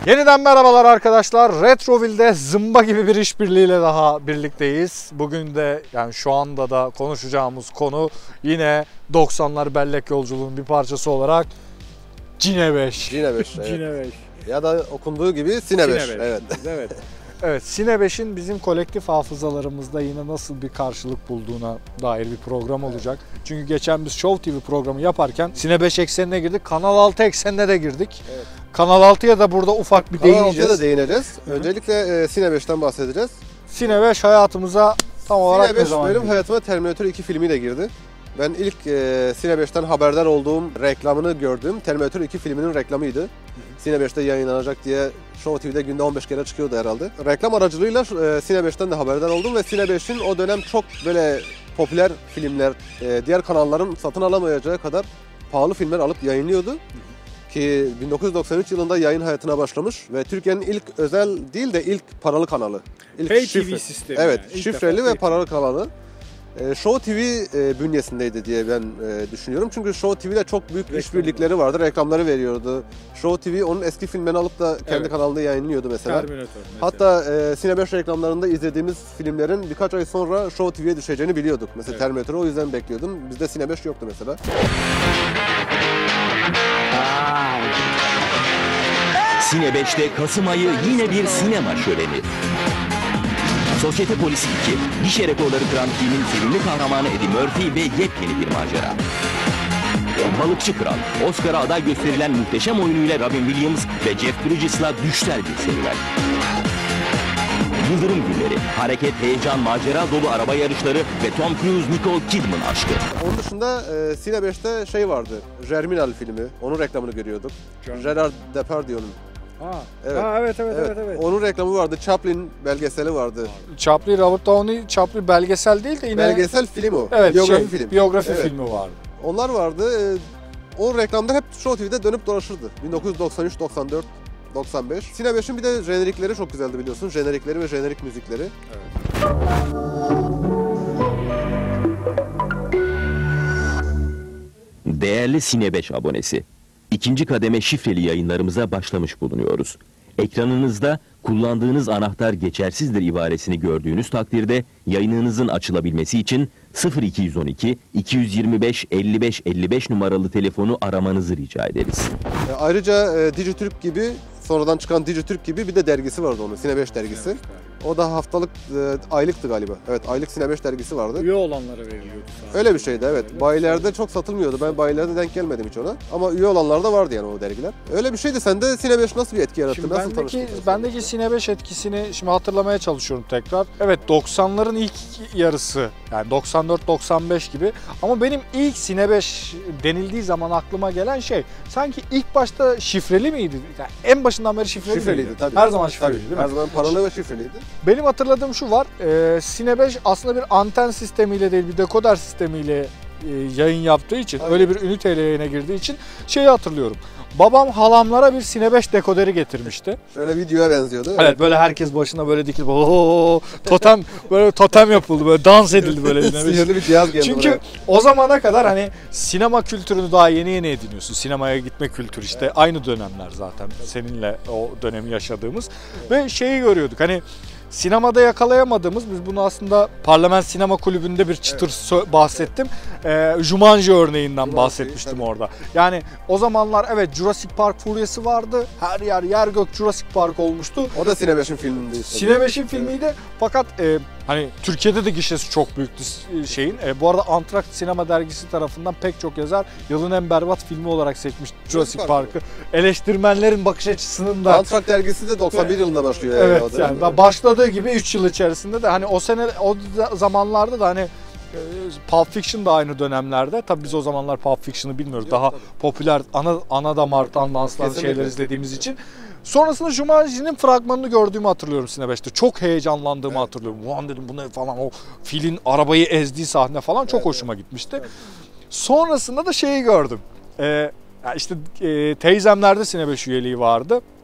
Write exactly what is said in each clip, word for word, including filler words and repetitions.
Yeniden merhabalar arkadaşlar. Retroville'de zımba gibi bir işbirliğiyle daha birlikteyiz. Bugün de yani şu anda da konuşacağımız konu yine doksanlar bellek yolculuğunun bir parçası olarak Cine beş. Cine beş. Evet. Cine beş. Ya da okunduğu gibi Cine beş. Evet. Evet. Evet, Cine beşin bizim kolektif hafızalarımızda yine nasıl bir karşılık bulduğuna dair bir program olacak. Evet. Çünkü geçen biz Show T V programı yaparken Cine beş eksenine girdik, Kanal altı eksenine de girdik. Evet. Kanal altıya da burada ufak bir değineceğiz. Kanal altıya da değineceğiz. Hı-hı. Öncelikle e, Cine beşten bahsedeceğiz. Cine beş hayatımıza tam olarak Cine beş ne zaman benim girdi? hayatıma Terminator iki filmiyle girdi. Ben ilk e, Cine beşten haberdar olduğum, reklamını gördüğüm Terminator iki filminin reklamıydı. Hı-hı. Cine beşte yayınlanacak diye Show T V'de günde on beş kere çıkıyordu herhalde. Reklam aracılığıyla e, Cine beşten de haberdar oldum ve Cine beşin o dönem çok böyle popüler filmler, e, diğer kanalların satın alamayacağı kadar pahalı filmler alıp yayınlıyordu. Hı-hı. Ki bin dokuz yüz doksan üç yılında yayın hayatına başlamış ve Türkiye'nin ilk özel değil de ilk paralı kanalı. İlk Pay şifre. T V sistemi. Evet, yani. şifreli ve paralı kanalı. E, Show T V e, bünyesindeydi diye ben e, düşünüyorum. Çünkü Show T V'de çok büyük Reklam işbirlikleri vardı, reklamları veriyordu. Show T V onun eski filmlerini alıp da kendi evet. kanalında yayınlıyordu mesela. Terminator mesela. Hatta e, Cine beş reklamlarında izlediğimiz filmlerin birkaç ay sonra Show T V'ye düşeceğini biliyorduk. Mesela evet. Terminator'ı o yüzden bekliyordum. Bizde Cine beş yoktu mesela. Cine beşte Kasım ayı yine bir sinema şöleni. Sosyete Polisi iki, gişe rekorları kıran filmin sevimli kahramanı Eddie Murphy ve yepyeni bir macera. Balıkçı Kral, Oscar'a aday gösterilen muhteşem oyunuyla Robin Williams ve Jeff Bridges'la düşler bir serüven. Yıldırım Günleri, hareket, heyecan, macera dolu araba yarışları ve Tom Cruise, Nicole Kidman aşkı. Onun dışında e, Cine beşte şey vardı, Germinal filmi, onun reklamını görüyorduk. Gerard Depardieu'nun. Ha. Evet. Ha, evet, evet, evet, evet, evet. Onun reklamı vardı, Chaplin belgeseli vardı. Chaplin, Robert Downey, Chaplin belgesel değil de yine... Belgesel film o, evet, biyografi şey, film. Biyografi evet. filmi vardı. Onlar vardı, e, o reklamda hep Show T V'de dönüp dolaşırdı. bin dokuz yüz doksan üç, doksan dört, doksan beş. Cine beşin bir de jenerikleri çok güzeldi biliyorsun, jenerikleri ve jenerik müzikleri. Evet. Değerli Cine beş abonesi, ikinci kademe şifreli yayınlarımıza başlamış bulunuyoruz. Ekranınızda kullandığınız anahtar geçersizdir ibaresini gördüğünüz takdirde yayınınızın açılabilmesi için sıfır iki yüz on iki iki yüz yirmi beş elli beş elli beş numaralı telefonu aramanızı rica ederiz. E, ayrıca e, Dijitürk gibi, sonradan çıkan Dijitürk gibi bir de dergisi vardı onun, Cine beş dergisi. Evet, o da haftalık, e, aylıktı galiba. Evet, aylık Cine beş dergisi vardı. Üye olanlara veriliyordu sadece. Öyle bir şeydi, evet. Bayilerde çok satılmıyordu. Ben bayilerde denk gelmedim hiç ona. Ama üye olanlar da vardı yani o dergiler. Öyle bir şeydi. Sende Cine beş nasıl bir etki yarattı? Şimdi nasıl bendeki, tanıştın? bendeki Cine beş etkisini şimdi hatırlamaya çalışıyorum tekrar. Evet, doksanların ilk yarısı, yani doksan dört doksan beş gibi. Ama benim ilk Cine beş denildiği zaman aklıma gelen şey, sanki ilk başta şifreli miydi? Yani en başından beri şifreli Şifreliydi miydi? tabii. Her zaman şifreliydi tabii. değil mi? Her zaman paralı ve şifreliydi. Benim hatırladığım şu var, e, Cine beş aslında bir anten sistemiyle değil, bir dekoder sistemiyle e, yayın yaptığı için, aynen, öyle bir üniteyle yayına girdiği için şeyi hatırlıyorum. Babam halamlara bir Cine beş dekoderi getirmişti. Şöyle videoya benziyordu. Evet, evet, böyle herkes başına böyle dikilip ooo totem, böyle totem yapıldı, böyle dans edildi böyle. Sihirli bir cihaz geldi. Çünkü buraya. O zamana kadar hani sinema kültürünü daha yeni yeni ediniyorsun. Sinemaya gitme kültürü işte, evet, aynı dönemler zaten seninle o dönemi yaşadığımız, evet, ve şeyi görüyorduk hani sinemada yakalayamadığımız, biz bunu aslında Parlament Sinema Kulübü'nde bir çıtır, evet, bahsettim. Ee, Jumanji örneğinden Jumanji, bahsetmiştim tabii, orada. Yani o zamanlar evet Jurassic Park furyası vardı. Her yer yer gök Jurassic Park olmuştu. O da Cine beşin filmiydi. Cine beşin filmiydi. Evet. Fakat e, hani Türkiye'de de gişesi çok büyüktü şeyin. E, bu arada Antrakt Sinema Dergisi tarafından pek çok yazar yılın en berbat filmi olarak seçmiş Jurassic Park'ı. Eleştirmenlerin bakış açısının da... Antrakt Dergisi de doksan bir evet, yılında başlıyor. Evet, yani, yani başladığı gibi üç yıl içerisinde de hani o sene, o zamanlarda da hani Pulp Fiction da aynı dönemlerde. Tabii biz o zamanlar Pulp Fiction'ı bilmiyoruz. Yok, daha tabii, popüler ana, ana damardan danslan şeyler izlediğimiz için. Sonrasında Jumanji'nin fragmanını gördüğümü hatırlıyorum Cine beşte. Çok heyecanlandığımı, evet, hatırlıyorum. Ulan dedim bu ne falan, o filin arabayı ezdiği sahne falan çok, evet, hoşuma gitmişti. Evet. Sonrasında da şeyi gördüm. Ee, işte e, teyzemlerde Cine beş üyeliği vardı.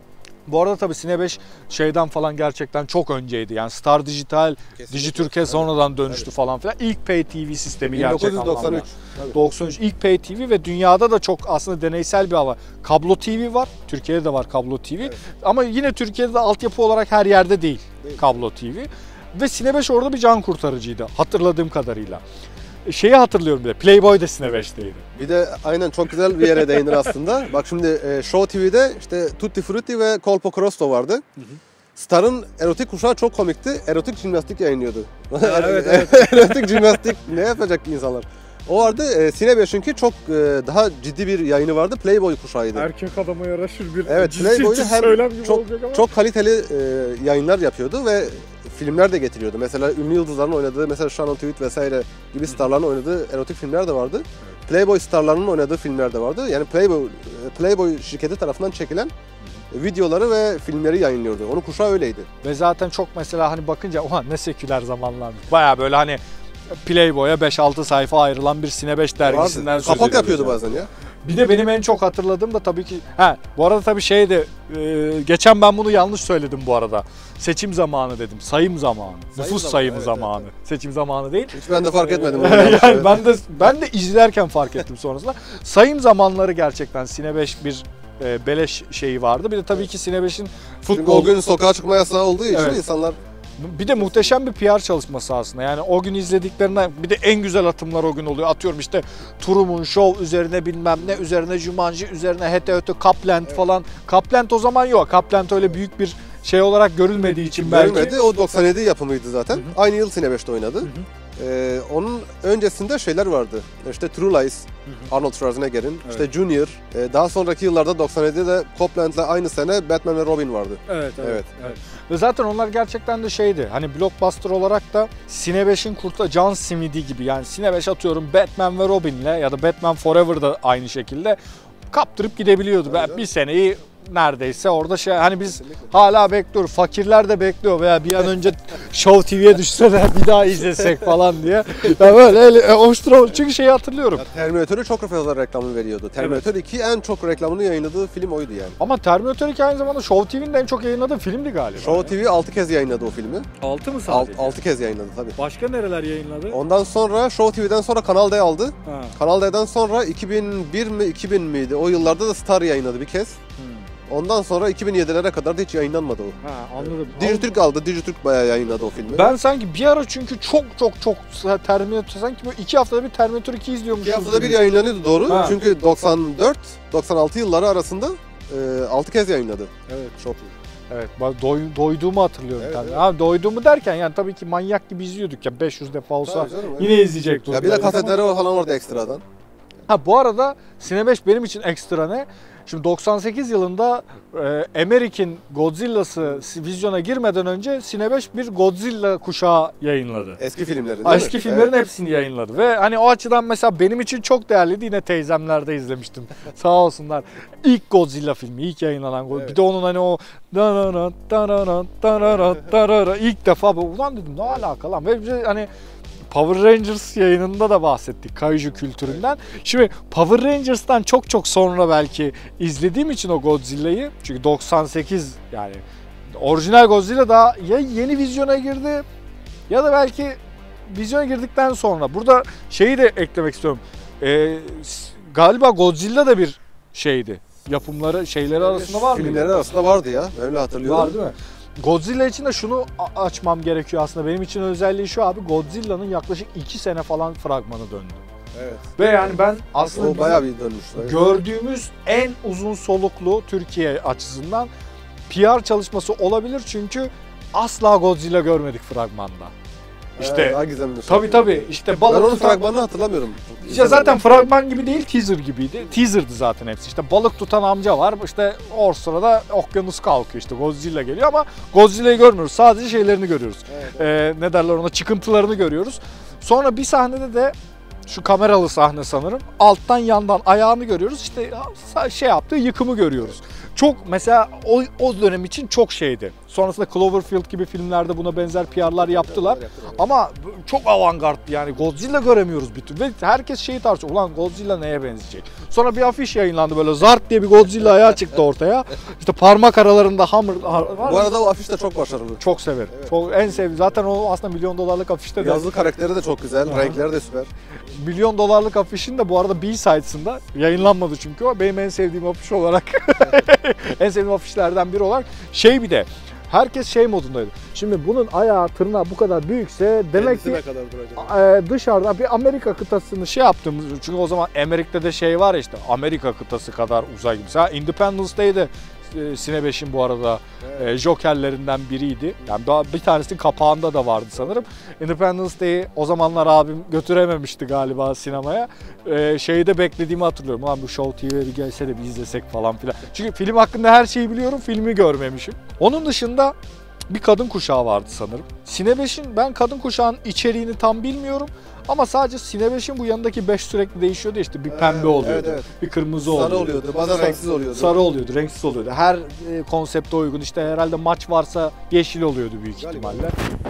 Bu arada tabii Sine beş şeyden falan gerçekten çok önceydi. Yani Star Dijital, Kesinlikle. Dijitürk'e sonradan dönüştü Tabii. falan filan. İlk Pay T V sistemi bin dokuz yüz gerçek doksan üç. anlamda. Tabii. doksan üç ilk Pay T V ve dünyada da çok aslında deneysel bir hava. Kablo T V var. Türkiye'de de var kablo T V. Evet. Ama yine Türkiye'de de altyapı olarak her yerde değil, Değil. kablo T V. Ve Sine beş orada bir can kurtarıcıydı hatırladığım kadarıyla. Şeyi hatırlıyorum bir de, Playboy da Sine beşteydi. Bir de aynen çok güzel bir yere değinir aslında. Bak şimdi e, Show T V'de işte Tutti Frutti ve Colpo Crosto vardı. Hı hı. Star'ın erotik kuşağı çok komikti. Erotik jimnastik yayınlıyordu. Evet, evet. Erotik jimnastik ne yapacak insanlar? O vardı. E, Sine beşinki çok e, daha ciddi bir yayını vardı. Playboy kuşağıydı. Erkek adama yaraşır bir Evet, Playboy'da hem çok, ama. çok kaliteli e, yayınlar yapıyordu ve filmler de getiriyordu. Mesela ünlü yıldızların oynadığı, mesela Shannon Tweed vesaire gibi starların oynadığı erotik filmler de vardı. Evet. Playboy starlarının oynadığı filmler de vardı. Yani Playboy Playboy şirketi tarafından çekilen videoları ve filmleri yayınlıyordu. Onun kuşağı öyleydi. Ve zaten çok mesela hani bakınca oha ne seküler zamanlarmış. Baya böyle hani Playboy'a beş altı sayfa ayrılan bir Sine beş dergisinden söz kapak ediyoruz yapıyordu yani. bazen ya. Bir de benim en çok hatırladığım da tabii ki ha bu arada tabii şeydi e, geçen ben bunu yanlış söyledim bu arada. Seçim zamanı dedim. Sayım zamanı. Sayım Nüfus zamanı, sayımı evet, zamanı. evet, evet. Seçim zamanı değil. Hiç ben de fark etmedim. Yani ben de ben de izlerken fark ettim sonrasında. Sayım zamanları gerçekten Sine beş bir e, beleş şeyi vardı. Bir de tabii ki Sine beşin Çünkü futbol o gün sokağa çıkma yasağı olduğu için Evet. insanlar bir de muhteşem bir P R çalışması aslında. Yani o gün izlediklerinden bir de en güzel atımlar o gün oluyor. Atıyorum işte Turum'un Show üzerine bilmem ne, üzerine Jumanji, üzerine Hete Öte, Kapland evet. falan. Kapland o zaman yok. Kapland öyle büyük bir şey olarak görülmediği için belki. Görülmedi. O doksan yedi yapımıydı zaten. Hı hı. Aynı yıl Sine beşte oynadı. Hı hı. Ee, onun öncesinde şeyler vardı. İşte True Lies, hı hı. Arnold Schwarzenegger'in, evet. işte Junior. Ee, daha sonraki yıllarda doksan yedide Copland'la aynı sene Batman ve Robin vardı. Evet, evet. evet. evet. Ve zaten onlar gerçekten de şeydi. Hani blockbuster olarak da Sine beşin kurta can simidi gibi. Yani Sine beş atıyorum Batman ve Robin'le ya da Batman Forever'da aynı şekilde kaptırıp gidebiliyordu. Evet, ben bir seneyi neredeyse orada şey hani biz Kesinlikle. hala bekliyoruz. Fakirler de bekliyor veya bir an önce Show T V'ye düşse de bir daha izlesek falan diye. Ya böyle e, hoştur. Çünkü şeyi hatırlıyorum. Ya, Terminator'u çok fazla reklamını veriyordu. Terminator evet. iki en çok reklamını yayınladığı film oydu yani. Ama Terminator iki aynı zamanda Show T V'nin en çok yayınladığı filmdi galiba. Show T V altı kez yayınladı o filmi. altı mı sadece? altı kez yayınladı tabii. Başka nereler yayınladı? Ondan sonra Show T V'den sonra Kanal D aldı. Ha. Kanal D'den sonra iki bin bir mi iki bin miydi? O yıllarda da Star yayınladı bir kez. Hmm. Ondan sonra iki bin yedilere kadar da hiç yayınlanmadı o. Ha, anladım. Dijitürk aldı. Dijitürk bayağı yayınladı o filmi. Ben sanki bir ara çünkü çok çok çok Terminator sanki böyle iki haftada bir Terminator iki izliyormuşum. İki haftada bir yayınlanıyordu doğru. Ha. Çünkü doksan dört doksan altı yılları arasında e, altı kez yayınladı. Evet. Çok iyi. Evet, doy, doyduğumu hatırlıyorum. Evet, tabii. evet. Ha, doyduğumu derken yani tabii ki manyak gibi izliyorduk ya beş yüz defa olsa canım, yine evet. izleyecektik. Ya bir de kasetleri falan vardı ekstradan. Ha bu arada Sine beş benim için ekstra ne? Şimdi doksan sekiz yılında e, American Godzilla'sı vizyona girmeden önce Sine beş bir Godzilla kuşağı yayınladı. Eski filmleri değil Eski mi? filmlerin evet. hepsini yayınladı ve hani o açıdan mesela benim için çok değerliydi. Yine teyzemlerde izlemiştim. Sağ olsunlar. İlk Godzilla filmi, ilk yayınlanan Godzilla. Evet. Bir de onun hani o ilk defa ulan dedim ne alaka lan ve hani Power Rangers yayınında da bahsettik Kaiju kültüründen. Şimdi Power Rangers'tan çok çok sonra belki izlediğim için o Godzilla'yı çünkü doksan sekiz yani orijinal Godzilla daha ya yeni vizyona girdi ya da belki vizyona girdikten sonra. Burada şeyi de eklemek istiyorum. Ee, galiba Godzilla da bir şeydi. Yapımları şeyleri arasında var mı? Filmleri arasında vardı ya. Öyle hatırlıyorum. Var değil mi? Godzilla için de şunu açmam gerekiyor aslında. Benim için özelliği şu abi. Godzilla'nın yaklaşık iki sene falan fragmanı döndü. Evet. Ve yani ben aslında o bayağı bir dönmüş. Gördüğümüz en uzun soluklu Türkiye açısından P R çalışması olabilir çünkü asla Godzilla görmedik fragmanda. İşte ee, daha gizemli. Tabii tabii. İşte balık ben onun tutan... fragmanını hatırlamıyorum. İşte zaten fragman gibi değil, teaser gibiydi. Teaser'dı zaten hepsi. İşte balık tutan amca var. İşte o sırada okyanus kalkıyor. İşte Godzilla geliyor ama Godzilla'yı görmüyoruz. Sadece şeylerini görüyoruz. Evet, evet. Ee, ne derler ona? Çıkıntılarını görüyoruz. Sonra bir sahnede de şu kameralı sahne sanırım. Alttan yandan ayağını görüyoruz. İşte şey yaptığı yıkımı görüyoruz. Çok mesela o, o dönem için çok şeydi. Sonrasında Cloverfield gibi filmlerde buna benzer P R'lar yaptılar. Ama çok avantgard yani Godzilla göremiyoruz bütün. Ve herkes şeyi tartışıyor. Ulan Godzilla neye benzeyecek? Sonra bir afiş yayınlandı böyle zart diye bir Godzilla ayağı çıktı ortaya. İşte parmak aralarında hamur var. Bu arada o afiş de çok başarılı. Çok severim. Evet. Çok en sevdiğim. Zaten o aslında milyon dolarlık afişte de. Yazılı karakteri de çok güzel. Aha. Renkleri de süper. Milyon dolarlık afişin de bu arada B-Sides'ında yayınlanmadı çünkü o. Benim en sevdiğim afiş olarak. En sevdiğim afişlerden biri olarak. Şey bir de. Herkes şey modundaydı. Şimdi bunun ayağı, tırnağı bu kadar büyükse demek ki e, dışarıda bir Amerika kıtasını şey yaptığımız, çünkü o zaman Amerika'da şey var ya işte Amerika kıtası kadar uzay gibi. Mesela Independence Day'de e, Sine beşin bu arada evet. e, jokerlerinden biriydi. Yani daha bir tanesinin kapağında da vardı sanırım. Independence Day'i o zamanlar abim götürememişti galiba sinemaya. E, şeyi de beklediğimi hatırlıyorum. Ulan bu Show T V'ye bir gelse de bir izlesek falan filan. Çünkü film hakkında her şeyi biliyorum, filmi görmemişim. Onun dışında bir kadın kuşağı vardı sanırım. Sine beşin ben kadın kuşağının içeriğini tam bilmiyorum. Ama sadece Sine beşin bu yanındaki beş sürekli değişiyordu işte bir pembe evet, oluyordu, evet, evet. bir kırmızı sarı oluyordu. oluyordu, bazen sarı, renksiz oluyordu. Sarı oluyordu, renksiz oluyordu. Her e, konsepte uygun işte herhalde maç varsa yeşil oluyordu büyük galiba. ihtimalle.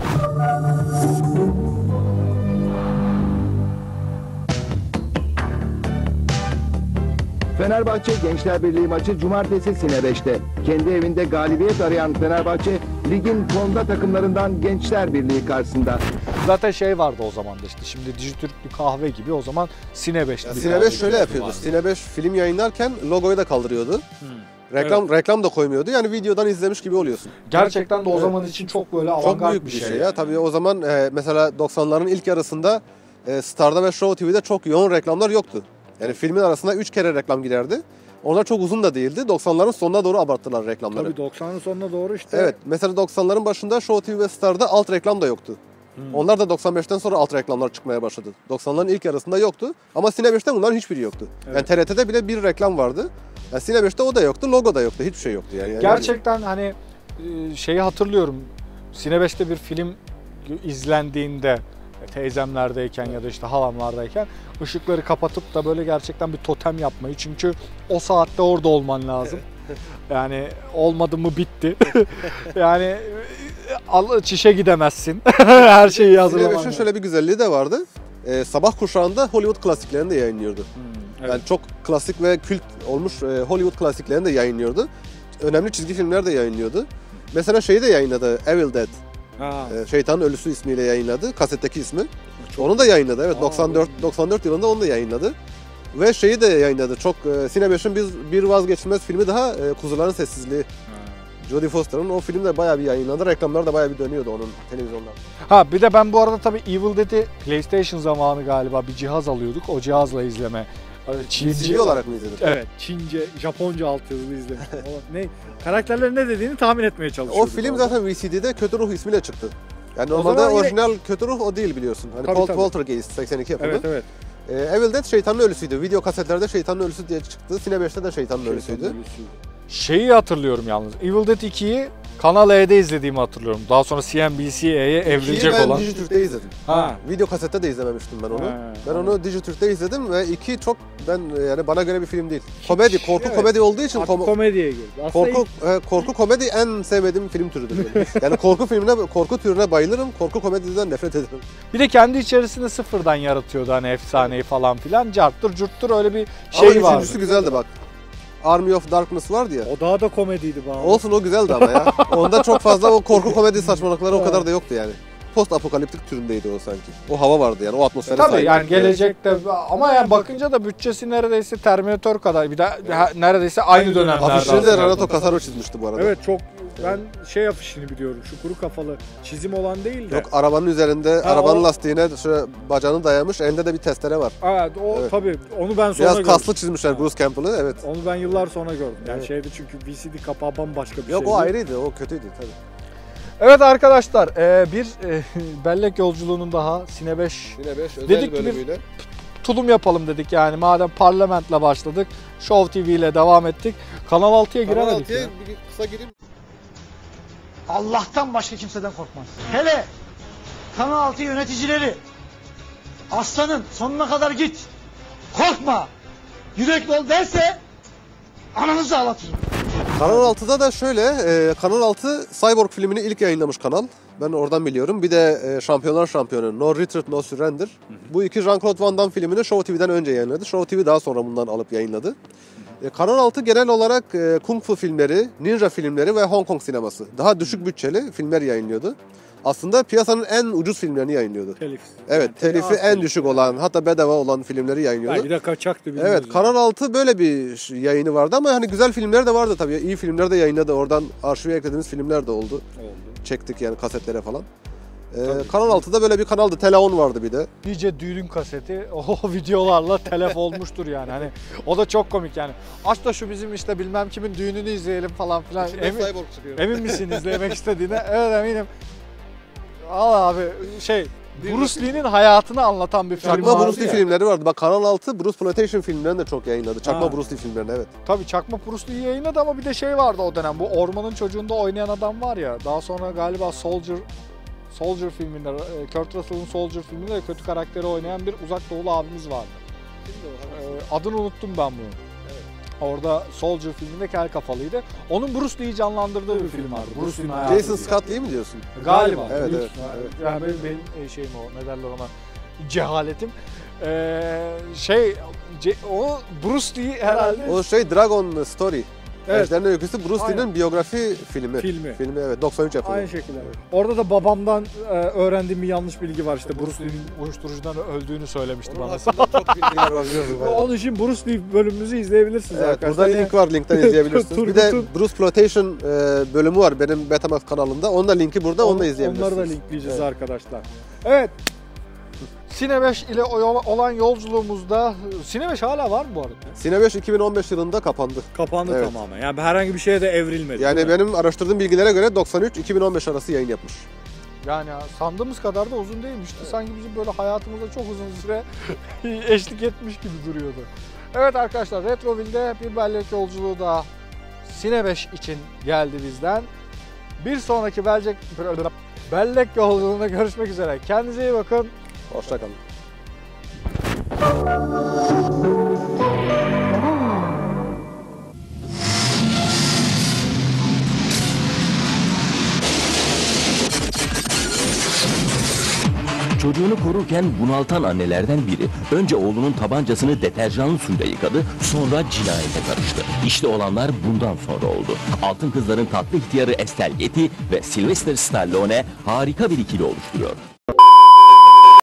Fenerbahçe Gençler Birliği maçı cumartesi Sine beşte. Kendi evinde galibiyet arayan Fenerbahçe, ligin fonda takımlarından Gençler Birliği karşısında. Zaten şey vardı o zaman da işte şimdi Dijitürk bir kahve gibi o zaman Sine beş'te. Sine beş şöyle yapıyordu. Vardı. Sine beş film yayınlarken logoyu da kaldırıyordu. Hmm. Reklam evet. reklam da koymuyordu. Yani videodan izlemiş gibi oluyorsun. Gerçekten de o zaman evet. için çok böyle avantgard bir, bir şey. şey ya. Tabii o zaman e, mesela doksanların ilk yarısında e, Star'da ve Show T V'de çok yoğun reklamlar yoktu. Yani filmin arasında üç kere reklam giderdi. Onlar çok uzun da değildi. doksanların sonuna doğru abarttılar reklamları. Tabii doksanların sonuna doğru işte. Evet. Mesela doksanların başında Show T V ve Star'da alt reklam da yoktu. Hmm. Onlar da doksan beşten sonra alt reklamlar çıkmaya başladı. doksanların ilk yarısında yoktu. Ama Sine beşte bunların hiçbiri yoktu. Evet. Yani T R T'de bile bir reklam vardı. Yani Sine beşte o da yoktu, logo da yoktu. Hiçbir şey yoktu yani. Gerçekten hani şeyi hatırlıyorum. Sine beşte bir film izlendiğinde teyzemlerdeyken ya da işte halamlardayken ışıkları kapatıp da böyle gerçekten bir totem yapmayı. Çünkü o saatte orada olman lazım. Yani olmadı mı bitti. Yani çişe gidemezsin. Her şeyi hazırlaman lazım. Şöyle bir güzelliği de vardı. Ee, sabah kuşağında Hollywood klasiklerini de yayınlıyordu. Hmm, evet. Yani çok klasik ve kült olmuş e, Hollywood klasiklerini de yayınlıyordu. Önemli çizgi filmler de yayınlıyordu. Mesela şeyi de yayınladı, Evil Dead. Ha. Şeytanın Ölüsü ismiyle yayınladı. Kasetteki ismi. Çok onu da yayınladı. Evet, Aa, doksan dört doksan dört yılında onu da yayınladı. Ve şeyi de yayınladı. Çok e, Sine beşin bir, bir vazgeçilmez filmi daha e, Kuzuların Sessizliği. Ha. Jodie Foster'ın o film de bayağı bir yayınlandı. Reklamlar da bayağı bir dönüyordu onun televizyonda. Ha bir de ben bu arada tabii Evil Dead'i PlayStation zamanı galiba bir cihaz alıyorduk. O cihazla izleme. Çince olarak mı izledin? Evet, Çince, Japonca altyazılı izlemiştim. ne karakterlerin ne dediğini tahmin etmeye çalışıyordum. O film zaten V C D'de Kötü Ruh ismiyle çıktı. Yani normalde orijinal yine... Kötü Ruh o değil biliyorsun. Hani tabii, Pol tabii. Poltergeist seksen iki yapıldı. Evet, evet. Ee, Evil Dead Şeytanın Ölüsüydü. Video kasetlerde Şeytanın Ölüsü diye çıktı. Sine beşte de Şeytanın Şeytan Ölüsüydü. Ölüsüydü. Şeyi hatırlıyorum yalnız. Evil Dead ikiyi Kanal E'de izlediğimi hatırlıyorum. Daha sonra C N B C'ye evrilecek olan. Ben Dijitürk'te izledim. Ha. Video kasette de izlememiştim ben onu. Ha. Ben onu Dijitürk'te izledim ve iki çok ben yani bana göre bir film değil. Komedi, korku evet. komedi olduğu için kom- komediye girdi. Korku ilk... korku komedi en sevmediğim film türüdür. Yani, yani korku filmine, korku türüne bayılırım. Korku komediden nefret ederim. Bir de kendi içerisinde sıfırdan yaratıyordu hani efsaneyi falan filan. Carttır curttur öyle bir şey vardı. Ama üçüncüsü güzeldi bak. Army of Darkness vardı ya. O daha da komediydi bana. Olsun o güzeldi ama ya. Onda çok fazla o korku komedi saçmalıkları o kadar da yoktu yani. Post apokaliptik türündeydi o sanki. O hava vardı yani, o atmosfere sahip. Tabii yani gelecekte ama yani bakınca da bütçesi neredeyse Terminator kadar. Bir de evet. neredeyse aynı dönemlerde. Afişini de Renato Casaro çizmişti bu arada. Evet çok ben şey afişini biliyorum. Şu kuru kafalı çizim olan değil de. Yok arabanın üzerinde ha, arabanın o... lastiğine şöyle bacağını dayamış. Elinde de bir testere var. Evet o evet. tabii onu ben sonra Biraz gördüm. kaslı çizmişler Bruce Campbell'ı evet. Onu ben yıllar sonra gördüm. Yani evet. şeydi çünkü V C D kapağı bambaşka bir şeydi. Yok o ayrıydı, o kötüydü tabii. Evet arkadaşlar bir bellek yolculuğunun daha Sine beş, Sine beş özel dedik bölümüyle. Bir tulum yapalım dedik yani madem Parlament'le başladık, Show T V ile devam ettik. Kanal altıya giremedik. Kanal altıya bir kısa gireyim. Allah'tan başka kimseden korkmaz. Hele Kanal altı yöneticileri aslanım sonuna kadar git, korkma, yürekli ol derse ananızı ağlatırım. Kanal altıda da şöyle, e, Kanal altı Cyborg filmini ilk yayınlamış kanal. Ben oradan biliyorum. Bir de e, Şampiyonlar Şampiyonu No Retreat No Surrender. Hı hı. Bu iki Jean-Claude Van Damme filmini Show T V'den önce yayınladı. Show T V daha sonra bundan alıp yayınladı. E, Kanal altı genel olarak e, Kung Fu filmleri, ninja filmleri ve Hong Kong sineması. Daha düşük bütçeli filmler yayınlıyordu. Aslında piyasanın en ucuz filmlerini yayınlıyordu. Telif. Evet, Yani telifi en düşük olan, hatta bedava olan filmleri yayınlıyordu. Belki de kaçaktı. Evet, yani. Kanal altı böyle bir yayını vardı ama hani güzel filmler de vardı tabii. İyi filmler de yayınladı. Oradan arşive eklediğimiz filmler de oldu. Oldu. Çektik yani kasetlere falan. Ee, Kanal altıda böyle bir kanaldı. Tele on vardı bir de. Nice düğün kaseti o videolarla telef olmuştur yani. Hani o da çok komik yani. Aç da şu bizim işte bilmem kimin düğününü izleyelim falan filan. Emin, emin misin izlemek istediğine? Evet eminim. Al abi şey Bruce Lee'nin hayatını anlatan bir film Çakma vardı Bruce Lee ya. filmleri vardı. Bak Kanal altı Bruce Plantation filmlerini de çok yayınladı. Çakma Ha. Bruce Lee filmlerini evet. Tabii Çakma Bruce Lee'yi yayınladı ama bir de şey vardı o dönem. Bu Ormanın Çocuğu'nda oynayan adam var ya. Daha sonra galiba Soldier Soldier filminde, Kurt Russell'ın Soldier filminde de kötü karakteri oynayan bir uzak doğulu abimiz vardı. Ee, adını unuttum ben bunu. Orada Soldier filminde kel kafalıydı. Onun Bruce Lee'yi canlandırdığı bir film vardı. Bruce Lee'nin hayatı. Jason Scott Lee mi diyorsun? Galiba. Evet, Büyük- evet, evet. Yani benim, benim şeyim o, ne derler ona, cehaletim. Ee, şey, ce, o Bruce Lee herhalde. O şey Dragon Story. Evet. Ejder'in Öyküsü Bruce Aynen. Lee'nin biyografi filmi. Filmi. Filmi evet doksan üç yapımı. Aynı şekilde. Orada da babamdan e, öğrendiğim bir yanlış bilgi var işte. Bruce Lee'nin. Uyuşturucudan öldüğünü söylemişti bana. Aslında çok bilgiler var. Onun için Bruce Lee bölümümüzü izleyebilirsiniz Evet, arkadaşlar. burada link var, linkten izleyebilirsiniz. Bir de Turgut'un- Bruce Plantation e, bölümü var benim Betamax kanalımda. Onun da linki burada, onu da izleyebilirsiniz. Onları da linkleyeceğiz Evet. arkadaşlar. Evet. Cine beş ile o- olan yolculuğumuzda, Cine beş hala var mı bu arada? Cine beş iki bin on beş yılında kapandı. Kapandı Evet. tamamen. Yani herhangi bir şeye de evrilmedi. Yani değil mi? benim araştırdığım bilgilere göre doksan üç iki bin on beş arası yayın yapmış. Yani sandığımız kadar da uzun değilmişti. Sanki bizim böyle hayatımızda çok uzun süre eşlik etmiş gibi duruyordu. Evet arkadaşlar, Retroville'de bir bellek yolculuğu daha Cine beş için geldi bizden. Bir sonraki bellek, bellek yolculuğunda görüşmek üzere. Kendinize iyi bakın. Hoşçakalın. Çocuğunu korurken bunaltan annelerden biri önce oğlunun tabancasını deterjanlı suyla yıkadı, sonra cinayete karıştı. İşte olanlar bundan sonra oldu. Altın Kızlar'ın tatlı ihtiyarı Estelle Getty ve Sylvester Stallone harika bir ikili oluşturuyor.